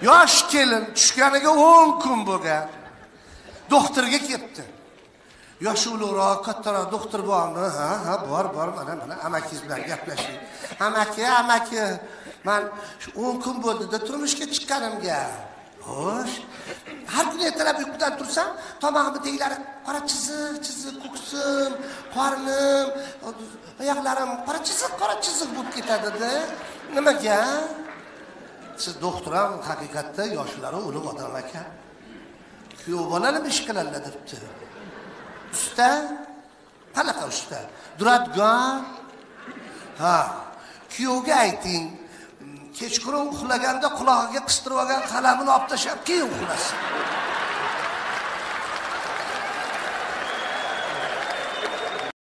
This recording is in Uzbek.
Yosh kelin tushganiga 10 kun bo'lgan. Doktorga ketdi. Yoshi ulug'roq, kattaroq doktor bormi? Ha, bor, mana amakingiz bilan gaplashing. Amaki, men 10 kun bo'ldi-da turmushga chiqqanimga. Xo'sh. Har kuni ertalab uyqudan tursam, tomog'imni teglari qora chiziq, ko'ksim, qornim, oyoqlarim qora chiziq bo'lib ketadi-da. Nimaga? Siz doktor ham haqiqatda yoshlari ulug' odam ekan. Kuyov bolani ish qiladilar debdi. Usta? Qanaqa usta? Duradgon? Ha, kuyovga ayting. Kechqurun uxlaganda qulog'iga qistirib olgan qalamini olib tashlab keyin uxlasin.